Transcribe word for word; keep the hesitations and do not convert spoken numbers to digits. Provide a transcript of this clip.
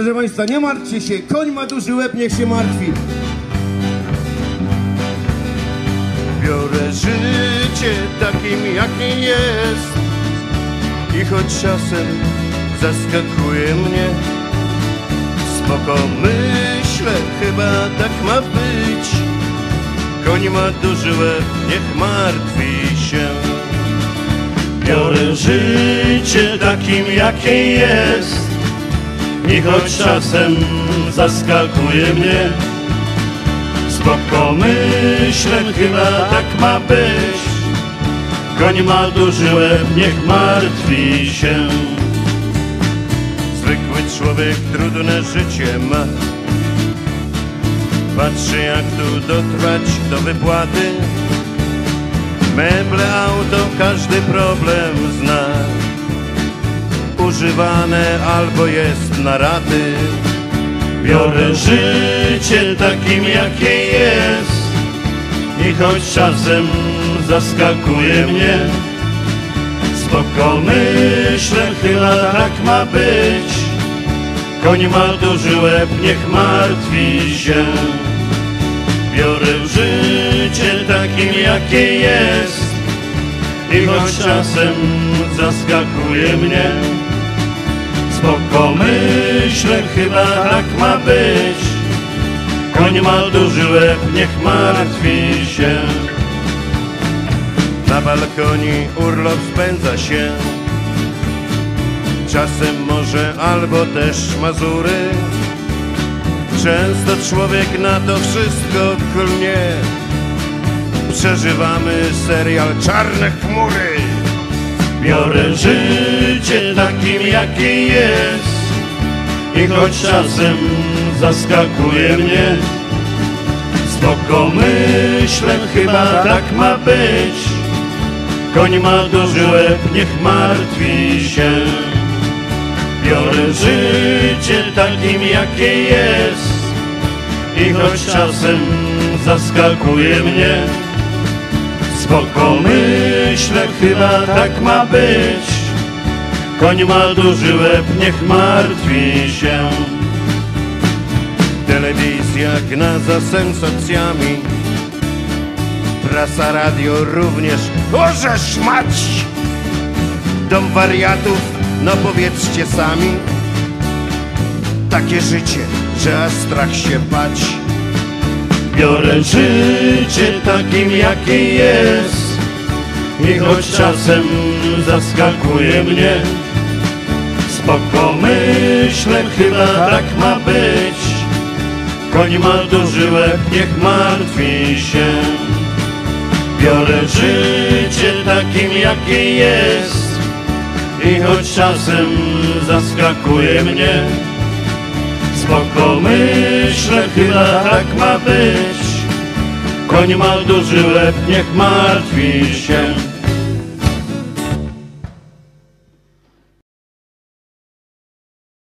Proszę Państwa, nie martwcie się, koń ma duży łeb, niech się martwi. Biorę życie takim, jakie jest i choć czasem zaskakuje mnie, spoko myślę, chyba tak ma być. Koń ma duży łeb, niech martwi się. Biorę życie takim, jakie jest i choć czasem zaskakuje mnie, spoko myślę, chyba tak ma być. Koń ma duży łeb, niech martwi się. Zwykły człowiek trudne życie ma, patrzy jak tu dotrwać do wypłaty. Meble, auto, każdy problem zna, używane albo jest na raty. Biorę życie takim, jakie jest i choć czasem zaskakuje mnie, spoko myślę, chyba tak ma być. Koń ma duży łeb, niech martwi się. Biorę życie takim, jakie jest i choć czasem zaskakuje mnie, spoko myślę, chyba tak ma być. Koń ma duży łeb, niech martwi się. Na balkonie urlop spędza się, czasem morze albo też Mazury. Często człowiek na to wszystko klnie, przeżywamy serial Czarne chmury. Biorę życie takim, jakie jest i choć czasem zaskakuje mnie, spoko myślę, chyba tak ma być. Koń ma duży łeb, niech martwi się. Biorę życie takim, jakie jest i choć czasem zaskakuje mnie, spoko myślę, chyba tak ma być. Koń ma duży łeb, niech martwi się. Telewizja gna za sensacjami, prasa, radio również. Orzesz mać! Dom wariatów, no powiedzcie sami. Takie życie, że aż strach się bać. Biorę życie takim, jakie jest i choć czasem zaskakuje mnie, spoko myślę, chyba tak ma być. Koń ma duży łeb, niech martwi się. Biorę życie takim, jakie jest i choć czasem zaskakuje mnie, spoko myślę, chyba tak ma być. Koń ma duży łeb, niech martwi się.